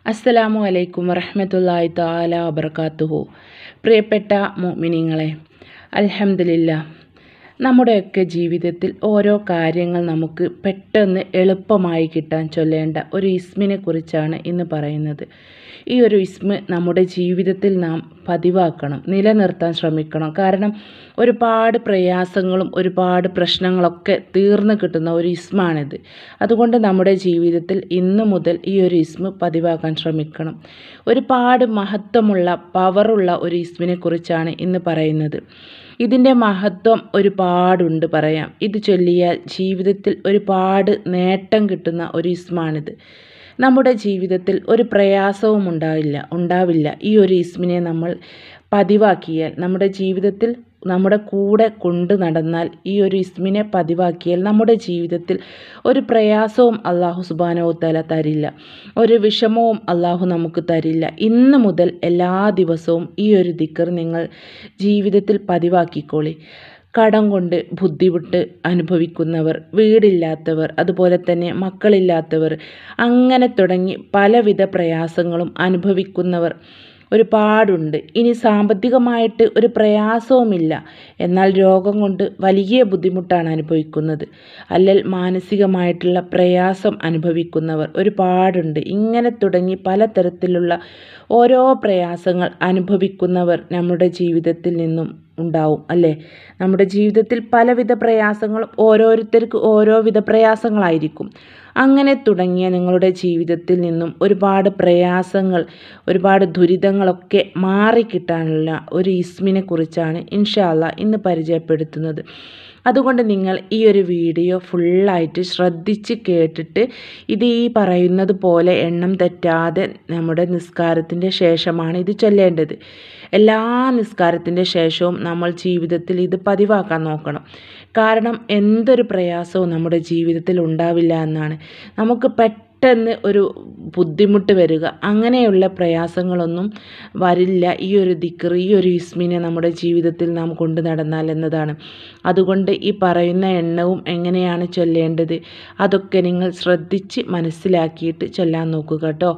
അസ്സലാമു അലൈക്കും വറഹ്മത്തുള്ളാഹി തആല വബറകാതുഹു. പ്രിയപ്പെട്ട മുഅ്മിനീങ്ങളെ, അൽഹംദുലില്ലാ, നമ്മുടെയൊക്കെ ജീവിതത്തിൽ ഓരോ കാര്യങ്ങൾ നമുക്ക് പെട്ടെന്ന് എളുപ്പമായി കിട്ടാൻ ചൊല്ലേണ്ട ഒരു ഇസ്മിനെ കുറിച്ചാണ് ഇന്ന് പറയുന്നത്. ഈ ഒരു ഇസ്മ് നമ്മുടെ ജീവിതത്തിൽ നാം പതിവാക്കണം, നിലനിർത്താൻ ശ്രമിക്കണം. കാരണം ഒരുപാട് പ്രയാസങ്ങളും ഒരുപാട് പ്രശ്നങ്ങളൊക്കെ തീർന്നു കിട്ടുന്ന ഒരു ഇസ്മാണിത്. അതുകൊണ്ട് നമ്മുടെ ജീവിതത്തിൽ ഇന്നു മുതൽ ഈ ഒരു ഇസ്മ് പതിവാക്കാൻ ശ്രമിക്കണം. ഒരുപാട് മഹത്വമുള്ള പവറുള്ള ഒരു ഇസ്മിനെ കുറിച്ചാണ് ഇന്ന് പറയുന്നത്. ഇതിൻ്റെ മഹത്വം ഒരുപാടുണ്ട് പറയാം. ഇത് ചൊല്ലിയാൽ ജീവിതത്തിൽ ഒരുപാട് നേട്ടം കിട്ടുന്ന ഒരു ഇസ്മാണിത്. നമ്മുടെ ജീവിതത്തിൽ ഒരു പ്രയാസവും ഉണ്ടാവില്ല. ഈ ഒരു ഇസ്മിനെ നമ്മൾ പതിവാക്കിയാൽ, നമ്മുടെ ജീവിതത്തിൽ നമ്മുടെ കൂടെ കൊണ്ടു നടന്നാൽ, ഈ ഒരു ഇസ്മിനെ പതിവാക്കിയാൽ നമ്മുടെ ജീവിതത്തിൽ ഒരു പ്രയാസവും അല്ലാഹു സുബ്ഹാനഹു വതആല തരില്ല, ഒരു വിഷമവും അല്ലാഹു നമുക്ക് തരില്ല. ഇന്ന് മുതൽ എല്ലാ ദിവസവും ഈ ഒരു ദിക്ർ നിങ്ങൾ ജീവിതത്തിൽ പതിവാക്കിക്കോളി. കടം കൊണ്ട് ബുദ്ധിമുട്ട് അനുഭവിക്കുന്നവർ, വീടില്ലാത്തവർ, അതുപോലെ തന്നെ മക്കളില്ലാത്തവർ, അങ്ങനെ തുടങ്ങി പലവിധ പ്രയാസങ്ങളും അനുഭവിക്കുന്നവർ ഒരുപാടുണ്ട്. ഇനി സാമ്പത്തികമായിട്ട് ഒരു പ്രയാസവുമില്ല, എന്നാൽ രോഗം കൊണ്ട് വലിയ ബുദ്ധിമുട്ടാണ് അനുഭവിക്കുന്നത്, അല്ലെങ്കിൽ മാനസികമായിട്ടുള്ള പ്രയാസം അനുഭവിക്കുന്നവർ ഒരുപാടുണ്ട്. ഇങ്ങനെ തുടങ്ങി പലതരത്തിലുള്ള ഓരോ പ്രയാസങ്ങൾ അനുഭവിക്കുന്നവർ നമ്മുടെ ജീവിതത്തിൽ നിന്നും ഉണ്ടാവും അല്ലേ. നമ്മുടെ ജീവിതത്തിൽ പലവിധ പ്രയാസങ്ങളും ഓരോരുത്തർക്ക് ഓരോ വിധ പ്രയാസങ്ങളായിരിക്കും. അങ്ങനെ തുടങ്ങിയ നിങ്ങളുടെ ജീവിതത്തിൽ നിന്നും ഒരുപാട് പ്രയാസങ്ങൾ, ഒരുപാട് ദുരിതങ്ങളൊക്കെ മാറിക്കിട്ടാനുള്ള ഒരു ഇസ്മിനെ കുറിച്ചാണ് ഇൻഷാ അല്ലാഹ് ഇന്ന് പരിചയപ്പെടുത്തുന്നത്. അതുകൊണ്ട് നിങ്ങൾ ഈ ഒരു വീഡിയോ ഫുള്ളായിട്ട് ശ്രദ്ധിച്ച് കേട്ടിട്ട് ഇത് ഈ പറയുന്നത് പോലെ എണ്ണം തെറ്റാതെ നമ്മുടെ നിസ്കാരത്തിൻ്റെ ശേഷമാണ് ഇത് ചൊല്ലേണ്ടത്. എല്ലാ നിസ്കാരത്തിൻ്റെ ശേഷവും നമ്മൾ ജീവിതത്തിൽ ഇത് പതിവാക്കാൻ നോക്കണം. കാരണം എന്തൊരു പ്രയാസവും നമ്മുടെ ജീവിതത്തിൽ ഉണ്ടാവില്ല എന്നാണ്. നമുക്ക് പെട്ടെന്ന് ഒരു ബുദ്ധിമുട്ട് വരിക, അങ്ങനെയുള്ള പ്രയാസങ്ങളൊന്നും വരില്ല ഈ ഒരു ദിക്ർ, ഈ ഒരു ഇസ്മിനെ നമ്മുടെ ജീവിതത്തിൽ നാം കൊണ്ടു നടന്നാൽ എന്നതാണ്. അതുകൊണ്ട് ഈ പറയുന്ന എണ്ണവും എങ്ങനെയാണ് ചൊല്ലേണ്ടത് അതൊക്കെ നിങ്ങൾ ശ്രദ്ധിച്ച് മനസ്സിലാക്കിയിട്ട് ചൊല്ലാൻ നോക്കുക കേട്ടോ.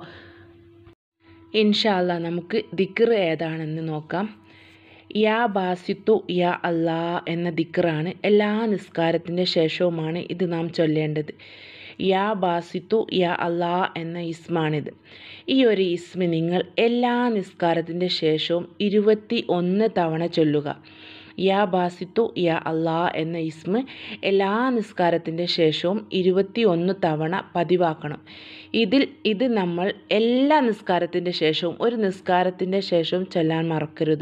ഇൻഷാ അല്ലാഹ് നമുക്ക് ദിക്ർ ഏതാണെന്ന് നോക്കാം. യാ ബാസിത്തു യാ അല്ലാ എന്ന ദിക്റാണ്. എല്ലാ നിസ്കാരത്തിൻ്റെ ശേഷവുമാണ് ഇത് നാം ചൊല്ലേണ്ടത്. യാ ബാസിത്തു യാ അല്ലാ എന്ന ഇസ്മാണിത്. ഈ ഒരു ഇസ്മ നിങ്ങൾ എല്ലാ നിസ്കാരത്തിൻ്റെ ശേഷവും 21 തവണ ചൊല്ലുക. യാ ബാസിത്തു യാ അല്ലാ എന്ന ഇസ്മ എല്ലാ നിസ്കാരത്തിൻ്റെ ശേഷവും 21 തവണ പതിവാക്കണം. ഇത് നമ്മൾ എല്ലാ നിസ്കാരത്തിൻ്റെ ശേഷവും, ഒരു നിസ്കാരത്തിൻ്റെ ശേഷവും ചൊല്ലാൻ മറക്കരുത്.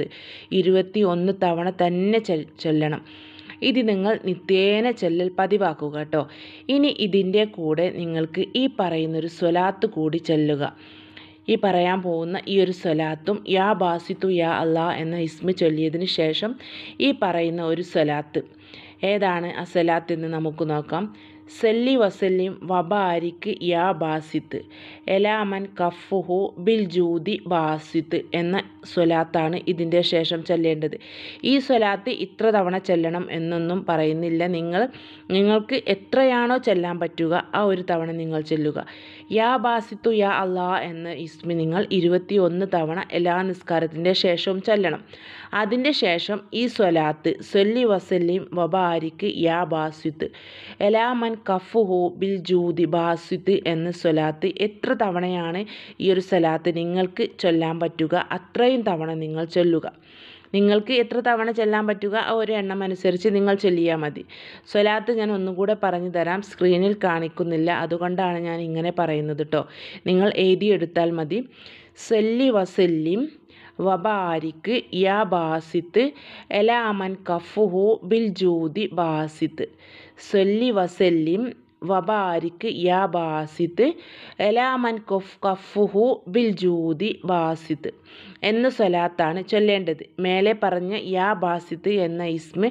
21 തവണ തന്നെ ചൊല്ലണം. ഇത് നിങ്ങൾ നിത്യേന ചൊല്ലൽ പതിവാക്കുക കേട്ടോ. ഇനി ഇതിൻ്റെ കൂടെ നിങ്ങൾക്ക് ഈ പറയുന്നൊരു സ്വലാത്ത് കൂടി ചൊല്ലുക. ഈ പറയാൻ പോകുന്ന ഈ ഒരു സ്വലാത്തും യാ ബാസിത്തു യാ അല്ലാ എന്ന ഇസ്മ ചൊല്ലിയതിന് ശേഷം ഈ പറയുന്ന ഒരു സ്വലാത്ത്, ഏതാണ് ആ സ്വലാത്ത് എന്ന് നമുക്ക് നോക്കാം. സല്ലി വസല്ലിം വബാരിക് യാ ബാസിത്ത് എലാമൻ കഫുഹു ബിൽ ജൂദി ബാസിത്ത് എന്ന സ്വലാത്താണ് ഇതിൻ്റെ ശേഷം ചൊല്ലേണ്ടത്. ഈ സ്വലാത്ത് ഇത്ര തവണ ചൊല്ലണം എന്നൊന്നും പറയുന്നില്ല. നിങ്ങൾക്ക് എത്രയാണോ ചൊല്ലാൻ പറ്റുക ആ ഒരു തവണ നിങ്ങൾ ചൊല്ലുക. യാ ബാസിത്തു യാ അല്ലാ എന്ന ഇസ്മി നിങ്ങൾ 21 തവണ എല്ലാ നിസ്കാരത്തിൻ്റെ ശേഷവും ചൊല്ലണം. അതിൻ്റെ ശേഷം ഈ സ്വലാത്ത് സല്ലി വസല്ലിം വബാരിക് യാ ബാസിത്ത് എലാമൻ കഫുഹു ബിൽ ജൂദി ബാസിത്ത് എന്ന സ്വലാത്ത് എത്ര തവണയാണ് ഈ ഒരു സ്വലാത്ത് നിങ്ങൾക്ക് ചൊല്ലാൻ പറ്റുക അത്രയും തവണ നിങ്ങൾ ചൊല്ലുക. നിങ്ങൾക്ക് എത്ര തവണ ചൊല്ലാൻ പറ്റുക ആ ഒരു എണ്ണം അനുസരിച്ച് നിങ്ങൾ ചൊല്ലിയാൽ മതി. സ്വലാത്ത് ഞാൻ ഒന്നുകൂടെ പറഞ്ഞു തരാം, സ്ക്രീനിൽ കാണിക്കുന്നില്ല, അതുകൊണ്ടാണ് ഞാൻ ഇങ്ങനെ പറയുന്നത് കേട്ടോ. നിങ്ങൾ എഴുതിയെടുത്താൽ മതി. സല്ലി വസല്ലിം വബാരിക് യാ ബാസിത്ത് എലാമൻ കഫുഹു ബിൽ ജൂദി ബാസിത്ത്. സല്ലി വസല്ലിം വബാരിക് യാ ബാസിത്ത് എലാമൻ കഫുഹു ബിൽ ജൂദി ബാസിത്ത് എന്ന സ്വലാത്താണ് ചൊല്ലേണ്ടത്. മേലെ പറഞ്ഞ യാ ബാസിത്ത് എന്ന ഇസ്മ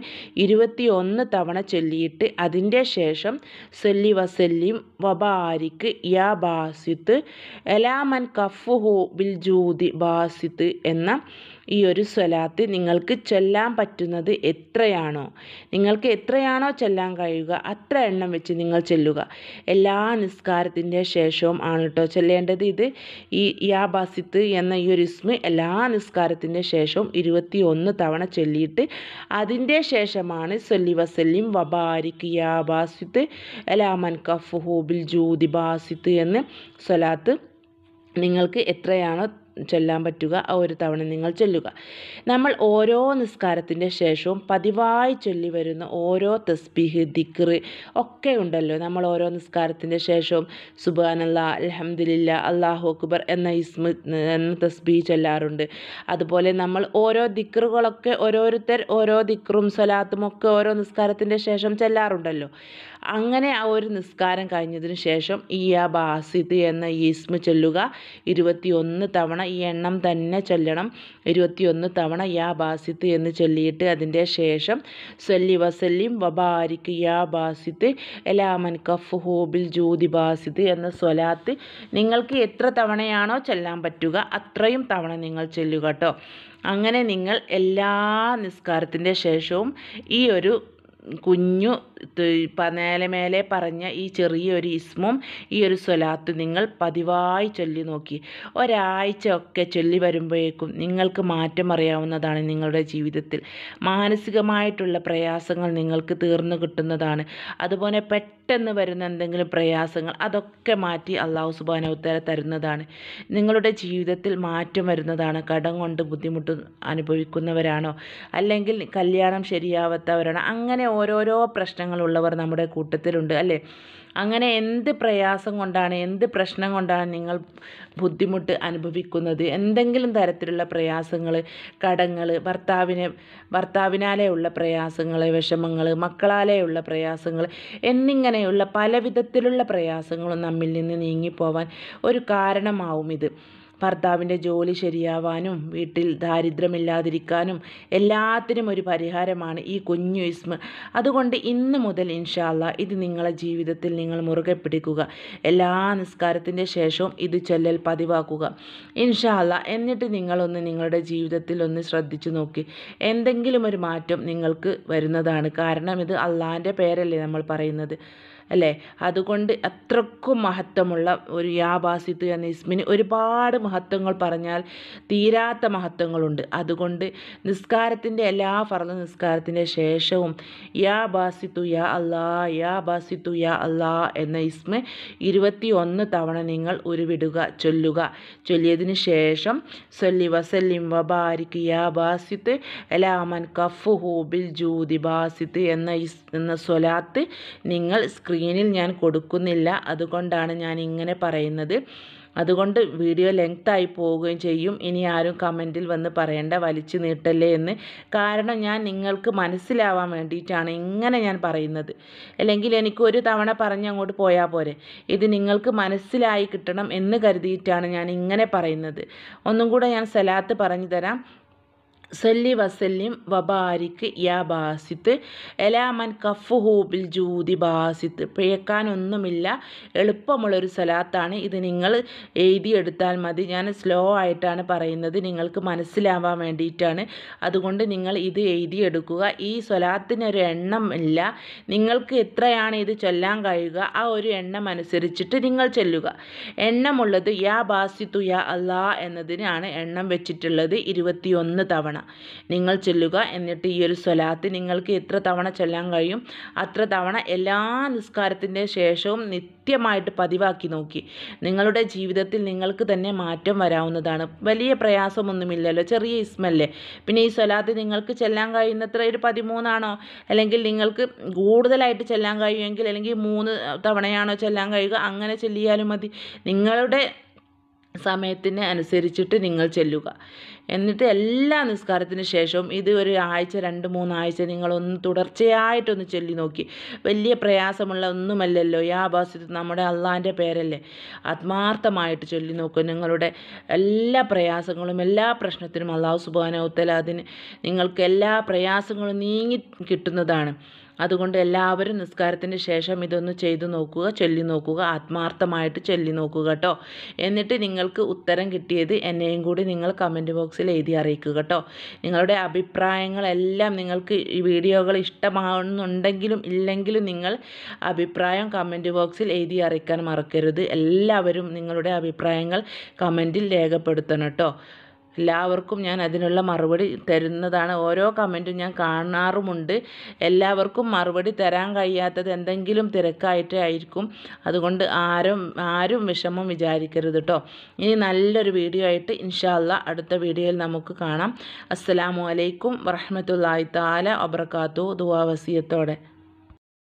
21 തവണ ചൊല്ലിയിട്ട് അതിൻ്റെ ശേഷം സല്ലി വസല്ലിം വബാരിക് യാ ബാസിത്ത് എലാമൻ കഫുഹു ബിൽ ജൂദി ബാസിത്ത് എന്ന ഈ ഒരു സ്വലാത്ത് നിങ്ങൾക്ക് ചൊല്ലാൻ പറ്റുന്നത് നിങ്ങൾക്ക് എത്രയാണോ ചൊല്ലാൻ കഴിയുക അത്ര എണ്ണം വെച്ച് നിങ്ങൾ ചൊല്ലുക. എല്ലാ നിസ്കാരത്തിൻ്റെ ശേഷവും ആണ് കേട്ടോ ചൊല്ലേണ്ടത്. ഇത് ഈ യാ ബാസിത്ത് എന്ന ഈ ഒരു ഇസ്മ എല്ലാ നിസ്കാരത്തിൻ്റെ ശേഷവും 21 തവണ ചൊല്ലിയിട്ട് അതിൻ്റെ ശേഷമാണ് സല്ലി വസല്ലിം വബാരിക് യാ ബാസിത്ത് അലാ മൻ കഫുഹു ബിൽ ജൂദി ബാസിത്ത് എന്ന് സ്വലാത്ത് നിങ്ങൾക്ക് എത്രയാണോ ചൊല്ലാൻ പറ്റുക ആ ഒരു തവണ നിങ്ങൾ ചൊല്ലുക. നമ്മൾ ഓരോ നിസ്കാരത്തിൻ്റെ ശേഷവും പതിവായി ചൊല്ലി വരുന്ന ഓരോ തസ്ബീഹ് ദിക്ർ ഒക്കെ ഉണ്ടല്ലോ. നമ്മൾ ഓരോ നിസ്കാരത്തിൻ്റെ ശേഷവും സുബ്ഹാനല്ലാ, അൽഹംദുലില്ലാ, അല്ലാഹു അക്ബർ എന്ന തസ്ബീഹ് ചൊല്ലാറുണ്ട്. അതുപോലെ നമ്മൾ ഓരോ ദിക്റുകളൊക്കെ ഓരോരുത്തർ ഓരോ ദിക്റും സ്വലാത്തും ഒക്കെ ഓരോ നിസ്കാരത്തിൻ്റെ ശേഷം ചൊല്ലാറുണ്ടല്ലോ. അങ്ങനെ ആ ഒരു നിസ്കാരം കഴിഞ്ഞതിന് ശേഷം ഈ യാ ബാസിത്ത് എന്ന ഈ ഇസ്മ ചൊല്ലുക. 21 തവണ ഈ എണ്ണം തന്നെ ചൊല്ലണം. 21 തവണ യാ ബാസിത്ത് എന്ന് ചൊല്ലിയിട്ട് അതിൻ്റെ ശേഷം സല്ലി വസല്ലിം വബാരിക് യാ ബാസിത്ത് അലാ മൻ കഫുഹു ബിൽ ജൂദി ബാസിത്ത് എന്ന സ്വലാത്ത് നിങ്ങൾക്ക് എത്ര തവണയാണോ ചൊല്ലാൻ പറ്റുക അത്രയും തവണ നിങ്ങൾ ചൊല്ലുക കേട്ടോ. അങ്ങനെ നിങ്ങൾ എല്ലാ നിസ്കാരത്തിൻ്റെ ശേഷവും ഈ ഒരു കുഞ്ഞു മേലെ പറഞ്ഞ ഈ ചെറിയൊരു ഇസ്മും ഈ ഒരു സ്വലാത്ത് നിങ്ങൾ പതിവായി ചൊല്ലി നോക്കി. ഒരാഴ്ച ഒക്കെ ചൊല്ലി വരുമ്പോഴേക്കും നിങ്ങൾക്ക് മാറ്റം അറിയാവുന്നതാണ്. നിങ്ങളുടെ ജീവിതത്തിൽ മാനസികമായിട്ടുള്ള പ്രയാസങ്ങൾ നിങ്ങൾക്ക് തീർന്നു കിട്ടുന്നതാണ്. അതുപോലെ പെട്ടെന്ന് വരുന്ന എന്തെങ്കിലും പ്രയാസങ്ങൾ അതൊക്കെ മാറ്റി അല്ലാഹു സുബ്ഹാനഹു വ തആല തരുന്നതാണ്. നിങ്ങളുടെ ജീവിതത്തിൽ മാറ്റം വരുന്നതാണ്. കടം കൊണ്ട് ബുദ്ധിമുട്ട് അനുഭവിക്കുന്നവരാണോ, അല്ലെങ്കിൽ കല്യാണം ശരിയാവാത്തവരാണോ, അങ്ങനെ ഓരോരോ പ്രശ്നങ്ങളുള്ളവർ നമ്മുടെ കൂട്ടത്തിലുണ്ട് അല്ലേ. അങ്ങനെ എന്ത് പ്രയാസം കൊണ്ടാണ്, എന്ത് പ്രശ്നം കൊണ്ടാണ് നിങ്ങൾ ബുദ്ധിമുട്ട് അനുഭവിക്കുന്നത്, എന്തെങ്കിലും തരത്തിലുള്ള പ്രയാസങ്ങൾ, കടങ്ങൾ, ഭർത്താവിനാലെയുള്ള പ്രയാസങ്ങൾ, വിഷമങ്ങൾ, മക്കളാലെയുള്ള പ്രയാസങ്ങൾ എന്നിങ്ങനെയുള്ള പല വിധത്തിലുള്ള പ്രയാസങ്ങളും നമ്മിൽ നിന്ന് നീങ്ങിപ്പോവാൻ ഒരു കാരണമാവും ഇത്. ഭർത്താവിൻ്റെ ജോലി ശരിയാവാനും വീട്ടിൽ ദാരിദ്ര്യമില്ലാതിരിക്കാനും എല്ലാത്തിനും ഒരു പരിഹാരമാണ് ഈ കുഞ്ഞു ഇസ്മ. അതുകൊണ്ട് ഇന്ന് മുതൽ ഇൻഷാ അല്ലാഹ് ഇത് നിങ്ങളുടെ ജീവിതത്തിൽ നിങ്ങൾ മുറുകെ പിടിക്കുക. എല്ലാ നിസ്കാരത്തിൻ്റെ ശേഷവും ഇത് ചൊല്ലൽ പതിവാക്കുക ഇൻഷാ അല്ലാഹ്. എന്നിട്ട് നിങ്ങളൊന്ന് നിങ്ങളുടെ ജീവിതത്തിൽ ഒന്ന് ശ്രദ്ധിച്ചു നോക്കി, എന്തെങ്കിലും ഒരു മാറ്റം നിങ്ങൾക്ക് വരുന്നതാണ്. കാരണം ഇത് അള്ളാഹിൻ്റെ പേരല്ലേ നമ്മൾ പറയുന്നത് അല്ലേ. അതുകൊണ്ട് അത്രക്കും മഹത്വമുള്ള ഒരു യാ ബാസിത്ത് എന്ന ഇസ്മിന് ഒരുപാട് മഹത്വങ്ങൾ പറഞ്ഞാൽ തീരാത്ത മഹത്വങ്ങളുണ്ട്. അതുകൊണ്ട് നിസ്കാരത്തിൻ്റെ എല്ലാ ഫർള് നിസ്കാരത്തിൻ്റെ ശേഷവും യാ ബാസിത്തു യാ അല്ലാ, യാ ബാസിത്തു യാ അല്ലാ എന്ന ഇസ്മ 21 തവണ നിങ്ങൾ ഉരുവിടുക, ചൊല്ലുക. ചൊല്ലിയതിന് ശേഷം സല്ലി വസല്ലിം വബാരിക് യാ ബാസിത്ത് അലാ മൻ കഫുഹു ബിൽ ജൂദി ബാസിത്ത് എന്ന സ്വലാത്ത് നിങ്ങൾ സ്ക്രീനിൽ ഞാൻ കൊടുക്കുന്നില്ല. അതുകൊണ്ടാണ് ഞാൻ ഇങ്ങനെ പറയുന്നത്. അതുകൊണ്ട് വീഡിയോ ലെങ്തായി പോവുകയും ചെയ്യും. ഇനി ആരും കമൻറ്റിൽ വന്ന് പറയേണ്ട വലിച്ചു നീട്ടല്ലേ എന്ന്. കാരണം ഞാൻ നിങ്ങൾക്ക് മനസ്സിലാവാൻ വേണ്ടിയിട്ടാണ് ഇങ്ങനെ ഞാൻ പറയുന്നത്. അല്ലെങ്കിൽ എനിക്ക് ഒരു തവണ പറഞ്ഞ് അങ്ങോട്ട് പോയാൽ പോരെ. ഇത് നിങ്ങൾക്ക് മനസ്സിലായി കിട്ടണം എന്ന് കരുതിയിട്ടാണ് ഞാൻ ഇങ്ങനെ പറയുന്നത്. ഒന്നും കൂടെ ഞാൻ സലാത്ത് പറഞ്ഞു തരാം. സല്ലി വസല്ലിം വബാരിക് യാ ബാസിത്ത് അലാ മൻ കഫുഹു ബിൽ ജൂദി ബാസിത്ത്. പിഴക്കാനൊന്നുമില്ല, എളുപ്പമുള്ളൊരു സലാത്താണ്. ഇത് നിങ്ങൾ എഴുതിയെടുത്താൽ മതി. ഞാൻ സ്ലോ ആയിട്ടാണ് പറയുന്നത്, നിങ്ങൾക്ക് മനസ്സിലാവാൻ വേണ്ടിയിട്ടാണ്. അതുകൊണ്ട് നിങ്ങൾ ഇത് എഴുതിയെടുക്കുക. ഈ സ്വലാത്തിനൊരു എണ്ണം ഇല്ല. നിങ്ങൾക്ക് എത്രയാണ് ഇത് ചൊല്ലാൻ കഴിയുക ആ ഒരു എണ്ണം അനുസരിച്ചിട്ട് നിങ്ങൾ ചൊല്ലുക. എണ്ണമുള്ളത് യാ ബാസിത്തു യാ അല്ലാ എന്നതിനാണ് എണ്ണം വെച്ചിട്ടുള്ളത്. 21 തവണ നിങ്ങൾ ചൊല്ലുക. എന്നിട്ട് ഈ ഒരു സ്വലാത്ത് നിങ്ങൾക്ക് എത്ര തവണ ചൊല്ലാൻ കഴിയും അത്ര തവണ എല്ലാ നിസ്കാരത്തിൻ്റെ ശേഷവും നിത്യമായിട്ട് പതിവാക്കി നോക്കി. നിങ്ങളുടെ ജീവിതത്തിൽ നിങ്ങൾക്ക് തന്നെ മാറ്റം വരാവുന്നതാണ്. വലിയ പ്രയാസമൊന്നുമില്ലല്ലോ, ചെറിയ ഇസ്മല്ലേ. പിന്നെ ഈ സ്വലാത്ത് നിങ്ങൾക്ക് ചൊല്ലാൻ കഴിയുന്നത്ര ഒരു 13 ആണോ, അല്ലെങ്കിൽ നിങ്ങൾക്ക് കൂടുതലായിട്ട് ചൊല്ലാൻ കഴിയുമെങ്കിൽ അല്ലെങ്കിൽ 3 തവണയാണോ ചൊല്ലാൻ കഴിയുക, അങ്ങനെ ചൊല്ലിയാലും മതി. നിങ്ങളുടെ സമയത്തിന് അനുസരിച്ചിട്ട് നിങ്ങൾ ചൊല്ലുക. എന്നിട്ട് എല്ലാ നിസ്കാരത്തിന് ശേഷവും ഇത് ഒരു ആഴ്ച 2-3 ആഴ്ച നിങ്ങളൊന്ന് തുടർച്ചയായിട്ടൊന്ന് ചൊല്ലി നോക്കി. വലിയ പ്രയാസമുള്ള ഒന്നുമല്ലല്ലോ. യാ ബാസിത്ത് നമ്മുടെ അള്ളാഹിൻ്റെ പേരല്ലേ. ആത്മാർത്ഥമായിട്ട് ചൊല്ലി നോക്കുക. നിങ്ങളുടെ എല്ലാ പ്രയാസങ്ങളും എല്ലാ പ്രശ്നത്തിനും അല്ലാഹു സുബ്ഹാനഹു വ തആല അതിന് നിങ്ങൾക്ക് എല്ലാ പ്രയാസങ്ങളും നീങ്ങി കിട്ടുന്നതാണ്. അതുകൊണ്ട് എല്ലാവരും നിസ്കാരത്തിന് ശേഷം ഇതൊന്ന് ചെയ്തു നോക്കുക, ചൊല്ലി നോക്കുക, ആത്മാർത്ഥമായിട്ട് ചൊല്ലി നോക്കുക കേട്ടോ. എന്നിട്ട് നിങ്ങൾക്ക് ഉത്തരം കിട്ടിയത് എന്നെയും കൂടി നിങ്ങൾ കമൻറ്റ് ബോക്സിൽ എഴുതി അറിയിക്കുക കേട്ടോ. നിങ്ങളുടെ അഭിപ്രായങ്ങളെല്ലാം നിങ്ങൾക്ക് ഈ വീഡിയോകൾ ഇഷ്ടമാകുന്നുണ്ടെങ്കിലും ഇല്ലെങ്കിലും നിങ്ങൾ അഭിപ്രായം കമൻറ്റ് ബോക്സിൽ എഴുതി അറിയിക്കാൻ മറക്കരുത്. എല്ലാവരും നിങ്ങളുടെ അഭിപ്രായങ്ങൾ കമൻറ്റിൽ രേഖപ്പെടുത്തണം കേട്ടോ. എല്ലാവർക്കും ഞാൻ അതിനുള്ള മറുപടി തരുന്നതാണ്. ഓരോ കമൻറ്റും ഞാൻ കാണാറുമുണ്ട്. എല്ലാവർക്കും മറുപടി തരാൻ കഴിയാത്തത് എന്തെങ്കിലും തിരക്കായിട്ടേ ആയിരിക്കും. അതുകൊണ്ട് ആരും വിഷമം വിചാരിക്കരുത് കേട്ടോ. ഇനി നല്ലൊരു വീഡിയോ ആയിട്ട് ഇൻഷാ അല്ലാ അടുത്ത വീഡിയോയിൽ നമുക്ക് കാണാം. അസ്സലാമു അലൈക്കും വറഹ്മത്തുള്ളാഹി തആല വബറകാതുഹു. ദുആ വസിയത്തോടെ.